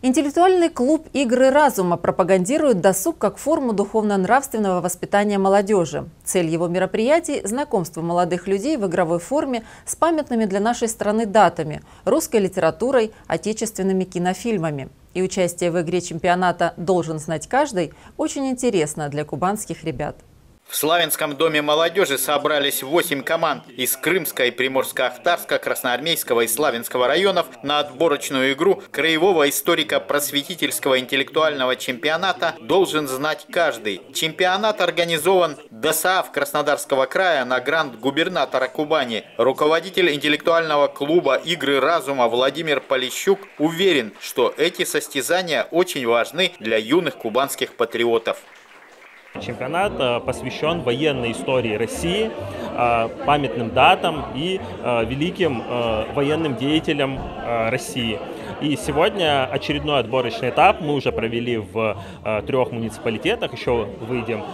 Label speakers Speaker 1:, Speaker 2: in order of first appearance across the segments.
Speaker 1: Интеллектуальный клуб «Игры разума» пропагандирует досуг как форму духовно-нравственного воспитания молодежи. Цель его мероприятий – знакомство молодых людей в игровой форме с памятными для нашей страны датами, русской литературой, отечественными кинофильмами. И участие в игре чемпионата «Должен знать каждый» очень интересно для кубанских ребят.
Speaker 2: В Славянском доме молодежи собрались 8 команд из Крымска и Приморско-Ахтарска, Красноармейского и Славянского районов на отборочную игру краевого историко-просветительского интеллектуального чемпионата «Должен знать каждый». Чемпионат организован ДОСААФ Краснодарского края на грант губернатора Кубани. Руководитель интеллектуального клуба «Игры разума» Владимир Полищук уверен, что эти состязания очень важны для юных кубанских патриотов.
Speaker 3: Чемпионат посвящен военной истории России, памятным датам и великим военным деятелям России. И сегодня очередной отборочный этап мы уже провели в 3 муниципалитетах, еще выйдем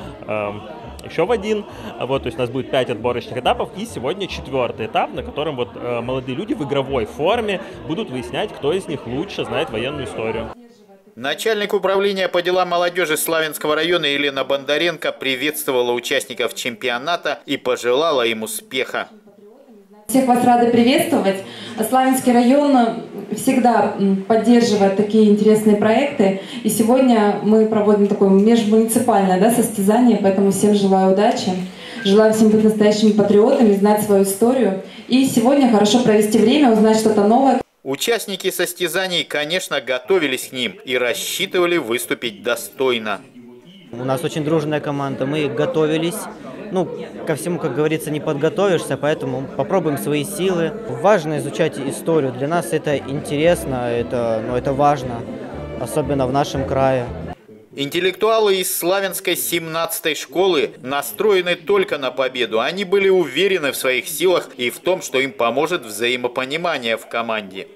Speaker 3: еще в один. То есть у нас будет 5 отборочных этапов, и сегодня 4-й этап, на котором молодые люди в игровой форме будут выяснять, кто из них лучше знает военную историю.
Speaker 2: Начальник управления по делам молодежи Славянского района Елена Бондаренко приветствовала участников чемпионата и пожелала им успеха.
Speaker 4: Всех вас рады приветствовать. Славянский район всегда поддерживает такие интересные проекты. И сегодня мы проводим такое межмуниципальное состязание, поэтому всем желаю удачи. Желаю всем быть настоящими патриотами, знать свою историю. И сегодня хорошо провести время, узнать что-то новое.
Speaker 2: Участники состязаний, конечно, готовились к ним и рассчитывали выступить достойно.
Speaker 5: У нас очень дружная команда, мы готовились. Ко всему, как говорится, не подготовишься, поэтому попробуем свои силы. Важно изучать историю. Для нас это интересно, это важно, особенно в нашем крае.
Speaker 2: Интеллектуалы из Славянской 17-й школы настроены только на победу. Они были уверены в своих силах и в том, что им поможет взаимопонимание в команде.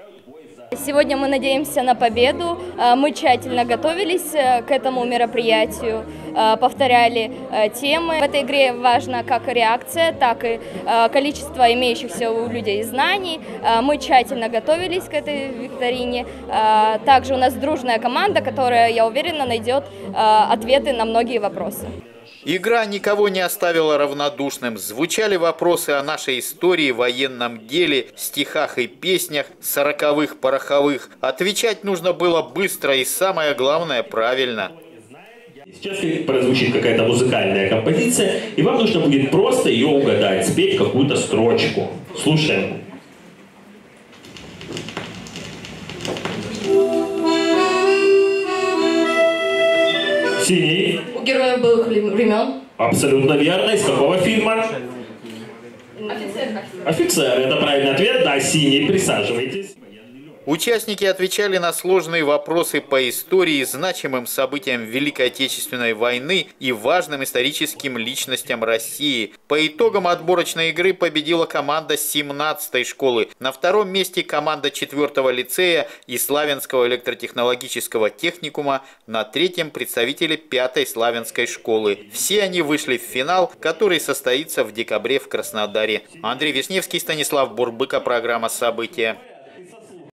Speaker 6: Сегодня мы надеемся на победу. Мы тщательно готовились к этому мероприятию, повторяли темы. В этой игре важна как реакция, так и количество имеющихся у людей знаний. Мы тщательно готовились к этой викторине. Также у нас дружная команда, которая, я уверена, найдет ответы на многие вопросы.
Speaker 2: Игра никого не оставила равнодушным. Звучали вопросы о нашей истории, военном деле, стихах и песнях, 40-х, пороховых. Отвечать нужно было быстро и, самое главное, правильно.
Speaker 7: Сейчас прозвучит какая-то музыкальная композиция, и вам нужно будет просто ее угадать, спеть какую-то строчку. Слушаем. Синий.
Speaker 6: У героев былых времен.
Speaker 7: Абсолютно верно. Из какого фильма?
Speaker 6: Офицер.
Speaker 7: Офицер. Это правильный ответ. Да, синий. Присаживайтесь.
Speaker 2: Участники отвечали на сложные вопросы по истории, значимым событиям Великой Отечественной войны и важным историческим личностям России. По итогам отборочной игры победила команда 17-й школы. На 2-м месте команда 4-го лицея и Славянского электротехнологического техникума. На 3-м представители 5-й Славянской школы. Все они вышли в финал, который состоится в декабре в Краснодаре. Андрей Вишневский, Станислав Бурбыка, программа «События».